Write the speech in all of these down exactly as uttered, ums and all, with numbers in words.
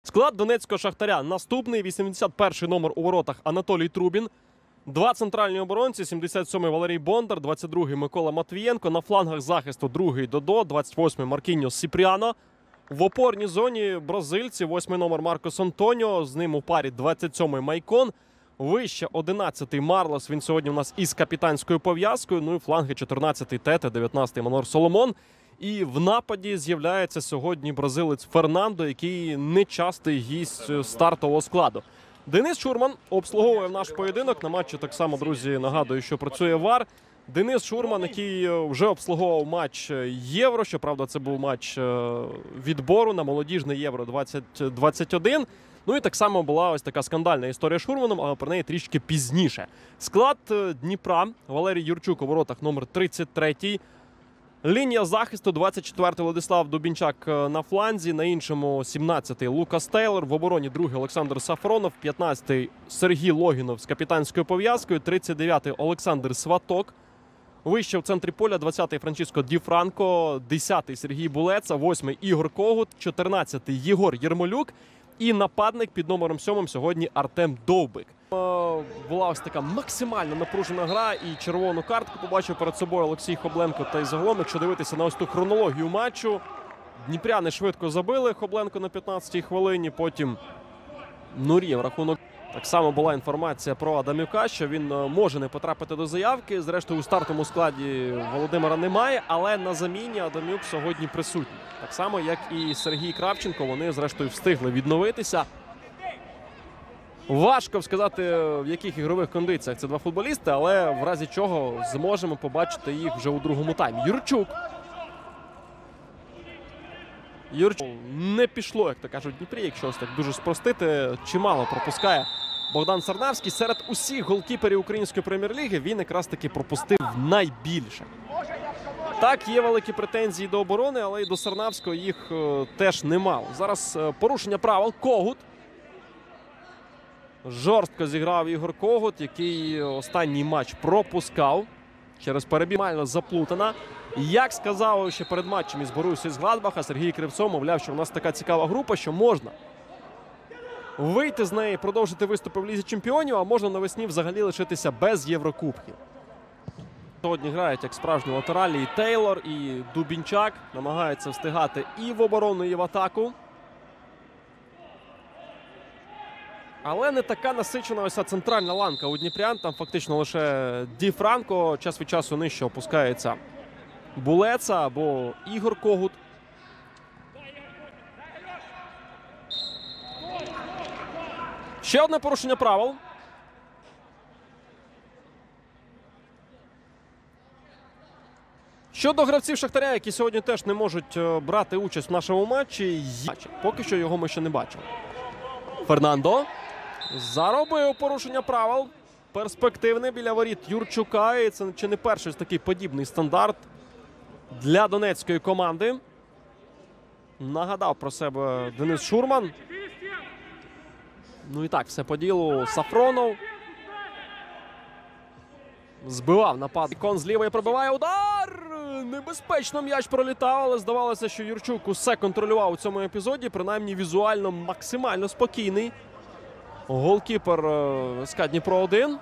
Склад донецького Шахтаря. Наступний вісімдесят перший номер у воротах Анатолій Трубін. Два центральні оборонці, сімдесят сьомий Валерій Бондар, двадцять другий Микола Матвієнко. На флангах захисту другий Додо, двадцять восьмий Маркіньос Сіпріано. В опорній зоні бразильці, восьмий номер Маркос Антоніо, з ним у парі двадцять сьомий Майкон. Вище одинадцятий Марлос, він сьогодні у нас із капітанською пов'язкою. Ну і фланги чотирнадцятий Тете, дев'ятнадцятий Манор Соломон. І в нападі з'являється сьогодні бразилець Фернандо, який нечастий гість стартового складу. Денис Шурман обслуговує наш поєдинок. На матчі так само, друзі, нагадую, що працює ВАР. Денис Шурман, який вже обслуговував матч Євро. Щоправда, це був матч відбору на молодіжне Євро двадцять двадцять один. Ну і так само була ось така скандальна історія з Шурманом, але про неї трішки пізніше. Склад Дніпра. Валерій Юрчук у воротах номер тридцять третій. Лінія захисту двадцять четвертий Владислав Дубінчак на фланзі, на іншому сімнадцятий Лукас Тейлор, в обороні другий Олександр Сафронов, п'ятнадцятий Сергій Логінов з капітанською пов'язкою, тридцять дев'ятий Олександр Сваток. Вище в центрі поля двадцятий Франчиско Ді Франко, десятий Сергій Булеца, восьмий Ігор Когут, чотирнадцятий Єгор Єрмолюк і нападник під номером сьомим сьогодні Артем Довбик. Була ось така максимально напружена гра і червону картку побачив перед собою Олексій Хобленко. Та й загалом, якщо дивитися на ось ту хронологію матчу, дніпряни швидко забили Хобленко на п'ятнадцятій хвилині, потім Нурієв рахунок. Так само була інформація про Адамюка, що він може не потрапити до заявки. Зрештою, у стартовому складі Володимира немає, але на заміні Адамюк сьогодні присутній. Так само, як і Сергій Кравченко, вони зрештою встигли відновитися. Важко сказати, в яких ігрових кондиціях це два футболісти, але в разі чого зможемо побачити їх вже у другому таймі. Юрчук. Юрчук не пішло, як то кажуть, в Дніпрі, якщо ось так дуже спростити. Чимало пропускає Богдан Сарнавський. Серед усіх голкіперів української прем'єр-ліги він якраз таки пропустив найбільше. Так, є великі претензії до оборони, але й до Сарнавського їх е, теж немало. Зараз е, порушення правил. Когут. Жорстко зіграв Ігор Когут, який останній матч пропускав через перебіг. Мально заплутана. Як сказав ще перед матчем із Боруссією з Гладбаха Сергій Кривцов, мовляв, що в нас така цікава група, що можна вийти з неї, продовжити виступи в Лізі Чемпіонів, а можна навесні взагалі лишитися без Єврокубків. Сьогодні грають як справжні латералі і Тейлор, і Дубінчак. Намагаються встигати і в оборону, і в атаку. Але не така насичена ось центральна ланка у дніпрян. Там фактично лише Ді Франко. Час від часу нижче опускається Булеца або Ігор Когут. Ще одне порушення правил. Щодо гравців Шахтаря, які сьогодні теж не можуть брати участь в нашому матчі, поки що його ми ще не бачили. Фернандо заробив порушення правил. Перспективний біля воріт Юрчука. І це чи не перший такий подібний стандарт для донецької команди. Нагадав про себе Денис Шурман. Ну і так, все по ділу. Сафронов збивав напад. Кон з лівої пробиває удар. Небезпечно м'яч пролітав, але здавалося, що Юрчук усе контролював у цьому епізоді. Принаймні візуально максимально спокійний. Голкіпер СКА Дніпро один.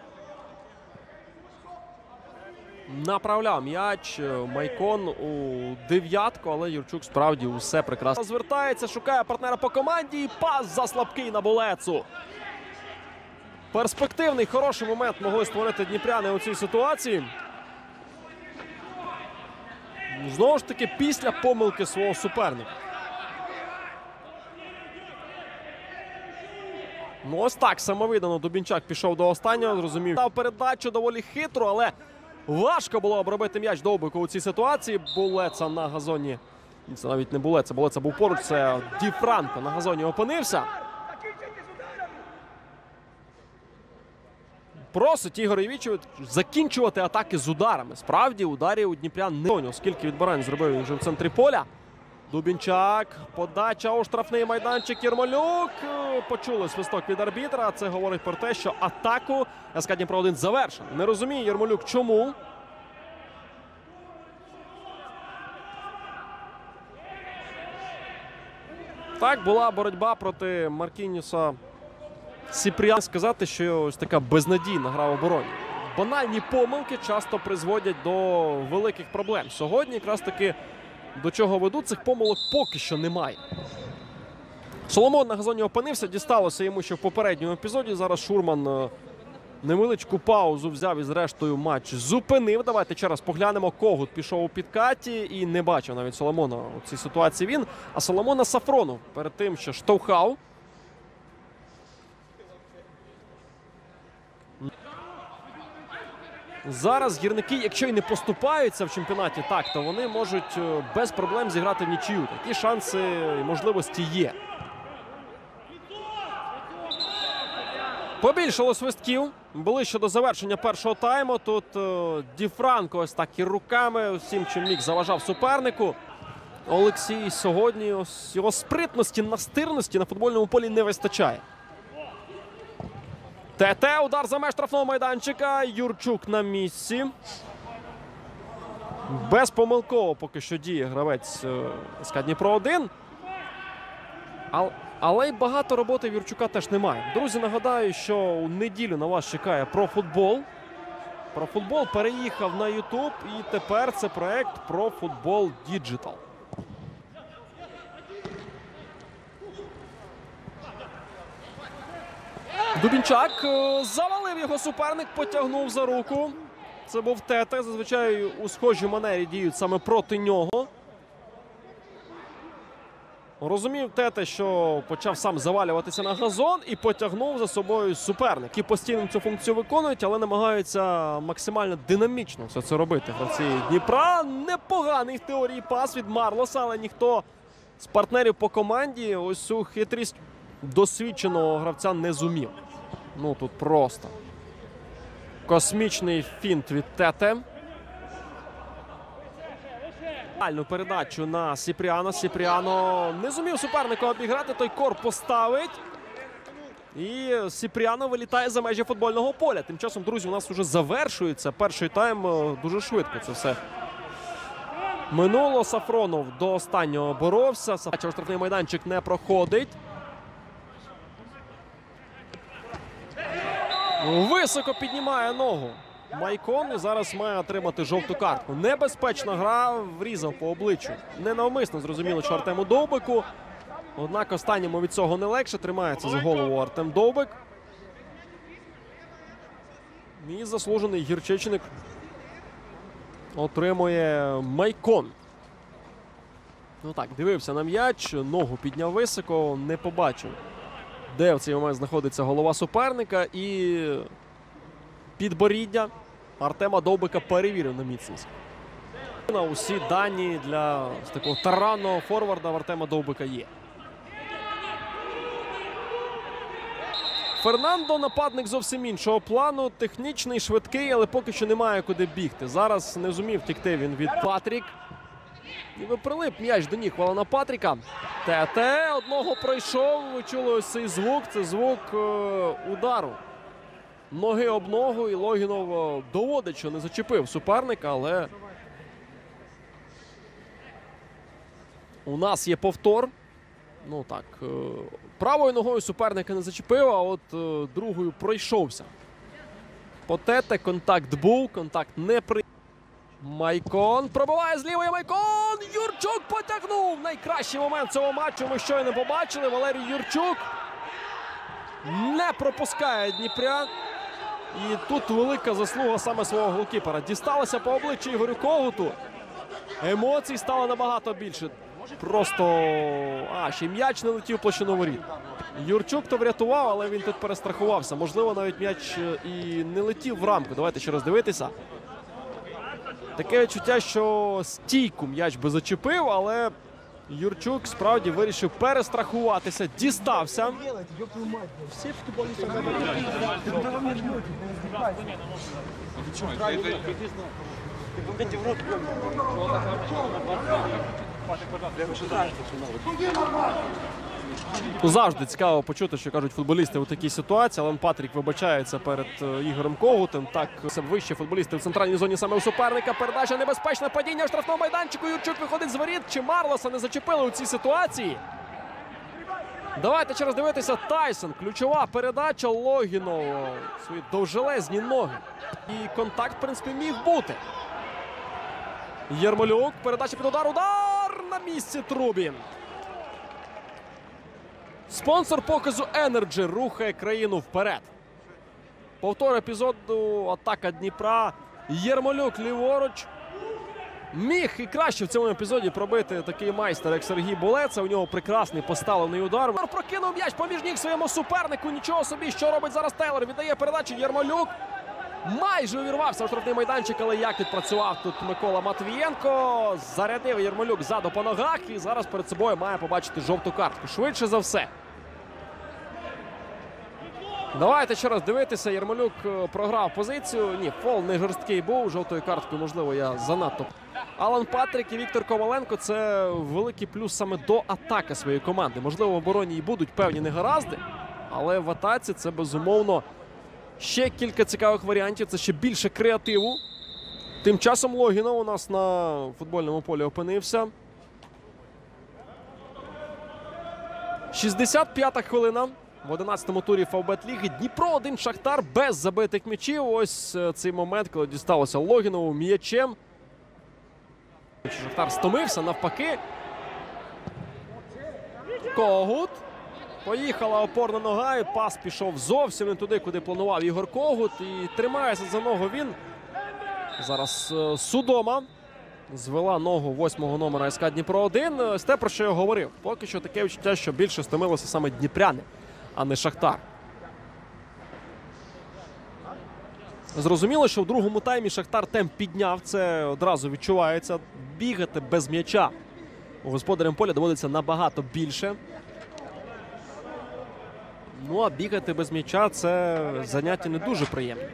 Направляв м'яч Майкон у дев'ятку, але Юрчук справді усе прекрасно. Звертається, шукає партнера по команді і пас заслабкий на Булецу. Перспективний, хороший момент могли створити дніпряни у цій ситуації. Знову ж таки, після помилки свого суперника. Ну ось так, самовидано Дубінчак пішов до останнього, зрозумів. Дав передачу доволі хитро, але важко було обробити м'яч Довбику у цій ситуації. Булеца на газоні. Це навіть не Булеца, Булеца був поруч, це Ді Франко на газоні опинився. Просить Ігор Євічевич закінчувати атаки з ударами. Справді, ударів у дніпрян не було, оскільки відбирань зробив він вже в центрі поля. Дубінчак, подача у штрафний майданчик, Єрмолюк. Почули свисток від арбітра. Це говорить про те, що атаку СКА Дніпро один завершено. Не розуміє Єрмолюк чому. Так, була боротьба проти Маркіньоса Сіпріяна. Сказати, що ось така безнадійна гра в обороні. Банальні помилки часто призводять до великих проблем. Сьогодні якраз таки до чого ведуть, цих помилок поки що немає. Соломон на газоні опинився, дісталося йому ще в попередньому епізоді. Зараз Шурман невеличку паузу взяв і зрештою матч зупинив. Давайте ще раз поглянемо. Когут пішов у підкаті і не бачив навіть Соломона у цій ситуації він. А Соломона Сафронов перед тим, що штовхав. Зараз гірники, якщо й не поступаються в чемпіонаті, так, то вони можуть без проблем зіграти в нічию. Такі шанси і можливості є. Побільшало свистків. Ближче до завершення першого тайму. Тут е, Ді Франко ось так і руками всім, чим міг, заважав супернику. Олексій сьогодні ось його спритності, настирності на футбольному полі не вистачає. ТТ, удар за меж штрафного майданчика. Юрчук на місці. Безпомилково поки що діє гравець СК Дніпро один. Але... Але й багато роботи в Юрчука теж немає. Друзі, нагадаю, що у неділю на вас чекає ProFootball. ProFootball переїхав на YouTube і тепер це проект ProFootball Digital. Дубінчак завалив його суперник, потягнув за руку. Це був Тете. Зазвичай у схожій манері діють саме проти нього. Розумів Тете, що почав сам завалюватися на газон і потягнув за собою суперник. І постійно цю функцію виконують, але намагаються максимально динамічно все це робити. Гравці Дніпра. Непоганий в теорії пас від Марлоса, але ніхто з партнерів по команді ось цю хитрість досвідченого гравця не зумів. Ну тут просто космічний фінт від Тете. Передачу на Сіпріано. Сіпріано не зумів суперника обіграти, той корпус ставить. І Сіпріано вилітає за межі футбольного поля. Тим часом, друзі, у нас вже завершується перший тайм. Дуже швидко це все минуло. Сафронов до останнього боровся. Штрафний майданчик не проходить. Високо піднімає ногу Майкон і зараз має отримати жовту картку. Небезпечна гра, врізав по обличчю. Ненавмисно, зрозуміло, що Артему Довбику. Однак останньому від цього не легше. Тримається за голову Артем Довбик. І заслужений гірчичник отримує Майкон. Ну так, дивився на м'яч, ногу підняв високо, не побачив, де в цей момент знаходиться голова суперника. І підборіддя Артема Довбика перевірив на міцність. Усі дані для такого таранного форварда в Артема Довбика є. Фернандо нападник зовсім іншого плану. Технічний, швидкий, але поки що немає куди бігти. Зараз не зумів втекти він від Патрік. І прилип м'яч до ніг Валана Патріка. ТТ одного пройшов. Ви чули ось цей звук. Це звук е удару. Ноги об ногу, і Логінов доводить, що не зачепив суперника, але у нас є повтор. Ну так, правою ногою суперника не зачепив, а от другою пройшовся. По Тете контакт був, контакт не при... Майкон пробиває з лівої. Майкон! Юрчук потягнув! Найкращий момент цього матчу ми щойно побачили. Валерій Юрчук не пропускає дніпрян. І тут велика заслуга саме свого голкіпера. Дісталося по обличчю Ігорю Когуту. Емоцій стало набагато більше. Просто, а, ще м'яч не летів в площину воріт. Юрчук то врятував, але він тут перестрахувався. Можливо, навіть м'яч і не летів в рамку. Давайте ще раз дивитися. Таке відчуття, що стійку м'яч би зачепив, але Юрчук справді вирішив перестрахуватися. Дістався. Завжди цікаво почути, що кажуть футболісти у такій ситуації. Алан Патрік вибачається перед Ігорем Когутом. Так, вище футболісти в центральній зоні саме у суперника. Передача, небезпечне падіння в штрафному майданчику. Юрчук виходить з воріт. Чи Марлоса не зачепили у цій ситуації? Давайте ще раз дивитися. Тайсон. Ключова передача. Логінов. Свої довжелезні ноги. І контакт, в принципі, міг бути. Єрмолюк. Передача під удар. Удар на місці Трубін. Спонсор показу Energy рухає країну вперед. Повтор епізоду. Атака Дніпра. Єрмолюк ліворуч. Міг і краще в цьому епізоді пробити такий майстер, як Сергій Булеца. У нього прекрасний поставлений удар. Прокинув м'яч поміж ніг своєму супернику. Нічого собі, що робить зараз Тейлор. Віддає передачу Єрмолюк. Майже увірвався в штрафний майданчик, але як відпрацював тут Микола Матвієнко. Зарядив Єрмолюк ззаду по ногах і зараз перед собою має побачити жовту картку. Швидше за все. Давайте ще раз дивитися. Єрмолюк програв позицію. Ні, фол не жорсткий був. Жовтою карткою, можливо, я занадто. Алан Патрік і Віктор Коваленко – це великий плюс саме до атаки своєї команди. Можливо, в обороні і будуть певні негаразди, але в атаці це, безумовно, ще кілька цікавих варіантів. Це ще більше креативу. Тим часом Логінов у нас на футбольному полі опинився. шістдесят п'ята хвилина. В одинадцятому турі Фавбет Ліги. Дніпро один, Шахтар без забитих м'ячів. Ось цей момент, коли дісталося Логінову м'ячем. Шахтар стомився, навпаки. Когут. Поїхала опорна нога, і пас пішов зовсім не туди, куди планував Ігор Когут. І тримається за ногу він. Зараз Судома звела ногу восьмого номера ес ка Дніпро один. Ось те, про що я говорив. Поки що таке відчуття, що більше стомилося саме дніпряни, а не Шахтар. Зрозуміло, що в другому таймі Шахтар темп підняв. Це одразу відчувається. Бігати без м'яча у господарям поля доводиться набагато більше. Ну, а бігати без м'яча – це заняття не дуже приємне.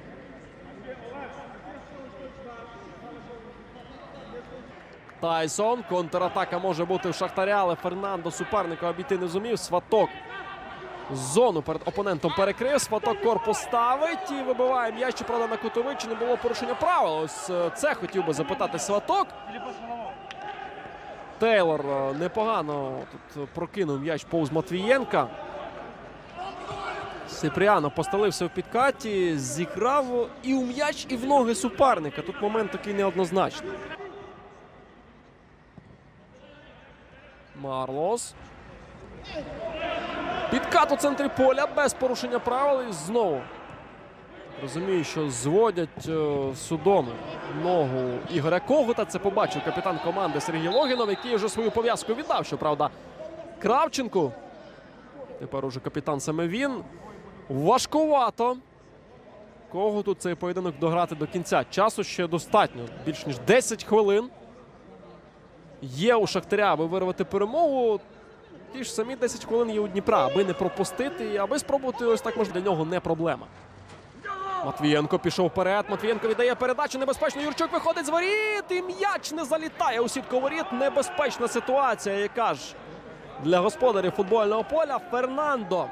Тайсон. Контратака може бути в Шахтаря, але Фернандо суперника обійти не зумів. Сваток зону перед опонентом перекрив. Сваток корпус ставить і вибиває м'яч. Правда, на кутовий. Чи не було порушення правил? Ось це хотів би запитати Сваток. Тейлор непогано тут прокинув м'яч повз Матвієнка. Сипріано постелився в підкаті, зіграв і у м'яч, і в ноги суперника. Тут момент такий неоднозначний. Марлос. Підкат у центрі поля без порушення правил. І знову розумію, що зводять е, Судому ногу Ігоря Когута. Це побачив капітан команди Сергій Логінов, який вже свою пов'язку віддав. Щоправда, Кравченку. Тепер уже капітан саме він. Важкувато Когуту цей поєдинок дограти до кінця. Часу ще достатньо. Більш ніж десять хвилин. Є у Шахтаря, аби вирвати перемогу. Ті ж самі десять хвилин є у Дніпра, аби не пропустити, і аби спробувати ось так, може, для нього не проблема. Матвієнко пішов вперед. Матвієнко віддає передачу. Небезпечно. Юрчук виходить з воріт. І м'яч не залітає у сітку воріт. Небезпечна ситуація, яка ж для господарів футбольного поля. Фернандо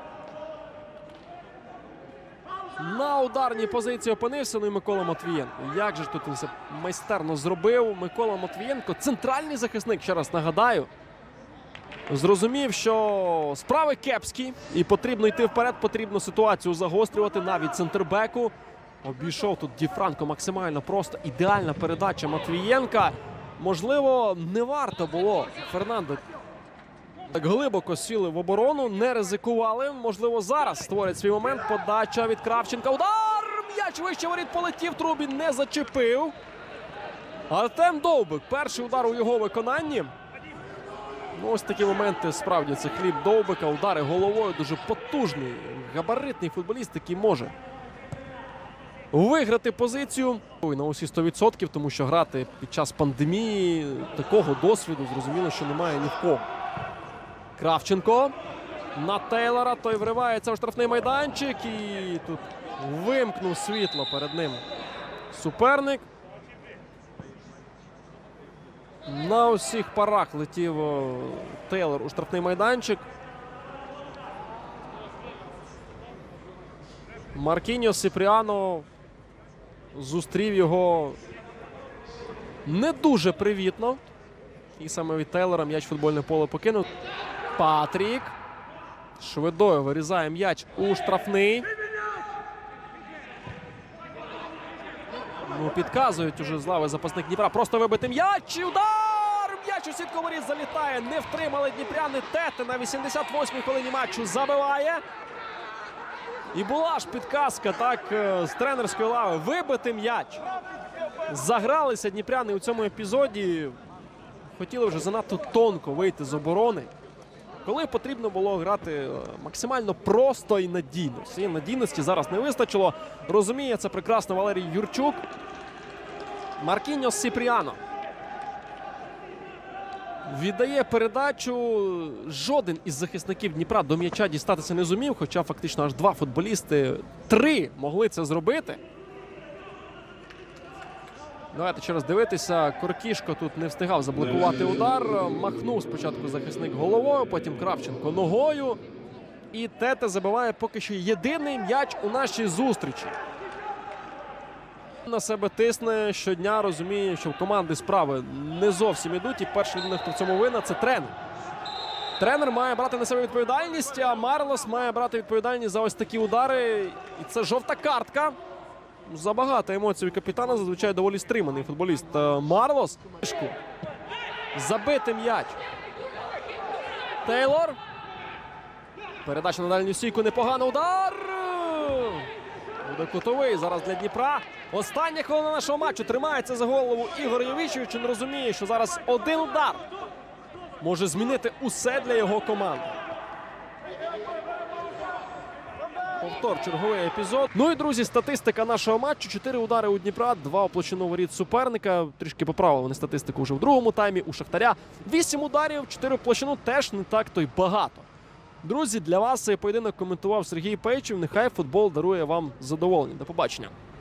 на ударній позиції опинився. Ну і Микола Матвієнко. Як же ж тут він все майстерно зробив. Микола Матвієнко, центральний захисник, ще раз нагадаю, зрозумів, що справи кепські і потрібно йти вперед, потрібно ситуацію загострювати навіть центрбеку. Обійшов тут Ді Франко максимально просто. Ідеальна передача Матвієнка. Можливо, не варто було Фернандо так глибоко сіли в оборону, не ризикували. Можливо, зараз створять свій момент. Подача від Кравченка. Удар! М'яч вище воріт полетів. Трубін не зачепив. Артем Довбик. Перший удар у його виконанні. Ну, ось такі моменти, справді, це хліб Довбика. Удари головою, дуже потужний, габаритний футболіст, який може виграти позицію. На усі сто відсотків, тому що грати під час пандемії такого досвіду, зрозуміло, що немає ні в кого. Кравченко на Тейлора. Той вривається у штрафний майданчик і тут вимкнув світло перед ним суперник. На усіх парах летів Тейлор у штрафний майданчик. Маркіньос Сипріано зустрів його не дуже привітно. І саме від Тейлора м'яч футбольне поле покинув. Патрік. Швидою вирізає м'яч у штрафний. Ну, підказують уже з лави запасник Дніпра. Просто вибити м'яч. І удар! М'яч у сітку воріт залітає. Не втримали дніпряни. Тете на вісімдесят восьмій хвилині матчу забиває. І була ж підказка, так, з тренерської лави. Вибити м'яч. Загралися дніпряни у цьому епізоді. Хотіли вже занадто тонко вийти з оборони. Коли потрібно було грати максимально просто і надійно. Цієї надійності зараз не вистачило. Розуміє це прекрасно Валерій Юрчук. Маркіньос Сіпріано віддає передачу. Жоден із захисників Дніпра до м'яча дістатися не зумів, хоча фактично аж два футболісти, три могли це зробити. Давайте ще раз дивитися. Коркішко тут не встигав заблокувати удар. Махнув спочатку захисник головою, потім Кравченко ногою. І Тете забиває поки що єдиний м'яч у нашій зустрічі. На себе тисне щодня, розуміє, що в команди справи не зовсім ідуть. І перша людина, хто в цьому винна, це тренер. Тренер має брати на себе відповідальність, а Марлос має брати відповідальність за ось такі удари. І це жовта картка. Забагато емоцій у капітана, зазвичай доволі стриманий футболіст Марлос. Забити м'яч. Тейлор. Передача на дальню стійку, непоганий удар. Буде кутовий зараз для Дніпра. Остання хвилина нашого матчу. Тримається за голову Ігор Йовічевич. Він розуміє, що зараз один удар може змінити усе для його команди. Повтор, черговий епізод. Ну і, друзі, статистика нашого матчу. Чотири удари у Дніпра, два у площину воріт суперника. Трішки поправили вони статистику вже в другому таймі. У Шахтаря вісім ударів, чотири у площину теж не так то й багато. Друзі, для вас цей поєдинок коментував Сергій Пейчев. Нехай футбол дарує вам задоволення. До побачення.